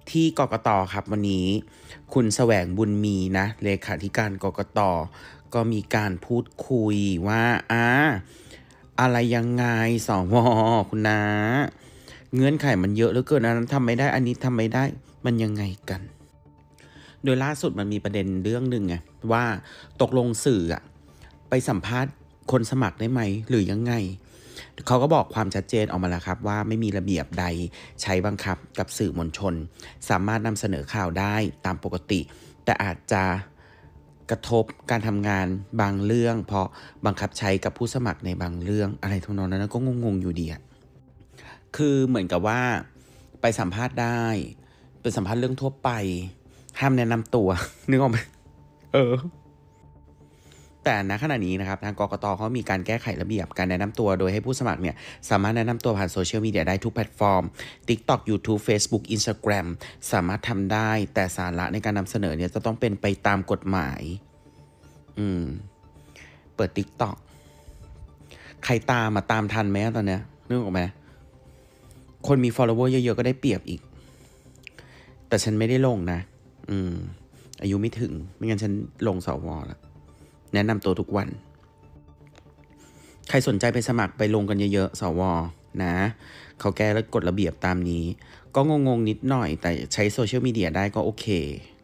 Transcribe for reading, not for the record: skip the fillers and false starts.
ที่กกต.ครับวันนี้คุณแสวงบุญมีนะเลขาธิการกกต.ก็มีการพูดคุยว่าอะไรยังไงสว.คุณนะเงื่อนไขมันเยอะเหลือเกินอันนั้นทำไม่ได้อันนี้ทำไม่ได้มันยังไงกันโดยล่าสุดมันมีประเด็นเรื่องหนึ่งไงว่าตกลงสื่อไปสัมภาษณ์คนสมัครได้ไหมหรือยังไงเขาก็บอกความชัดเจนออกมาแล้วครับว่าไม่มีระเบียบใดใช้บังคับกับสื่อมวลชนสามารถนำเสนอข่าวได้ตามปกติแต่อาจจะกระทบการทำงานบางเรื่องเพราะบังคับใช้กับผู้สมัครในบางเรื่องอะไรทำนองนั้นก็งงๆอยู่ดีคือเหมือนกับว่าไปสัมภาษณ์ได้เป็นสัมภาษณ์เรื่องทั่วไปห้ามแนะนำตัวนึกออกไหมแต่ณขณะนี้นะครับทางกกต.เขามีการแก้ไขระเบียบการแนะนำตัวโดยให้ผู้สมัครเนี่ยสามารถแนะนำตัวผ่านโซเชียลมีเดียได้ทุกแพลตฟอร์ม TikTok YouTube Facebook Instagram สามารถทำได้แต่สาระในการนำเสนอเนี่ยจะต้องเป็นไปตามกฎหมายเปิด TikTok ใครตามทันไหมตอนเนี้ยนึกออกไหมคนมี follower เยอะๆก็ได้เปรียบอีกแต่ฉันไม่ได้ลงนะอายุไม่ถึงไม่งั้นฉันลงสว.แล้วแนะนำตัวทุกวันใครสนใจไปสมัครไปลงกันเยอะๆสว.นะเขาแก้แล้วกฎระเบียบตามนี้ก็งงๆนิดหน่อยแต่ใช้โซเชียลมีเดียได้ก็โอเค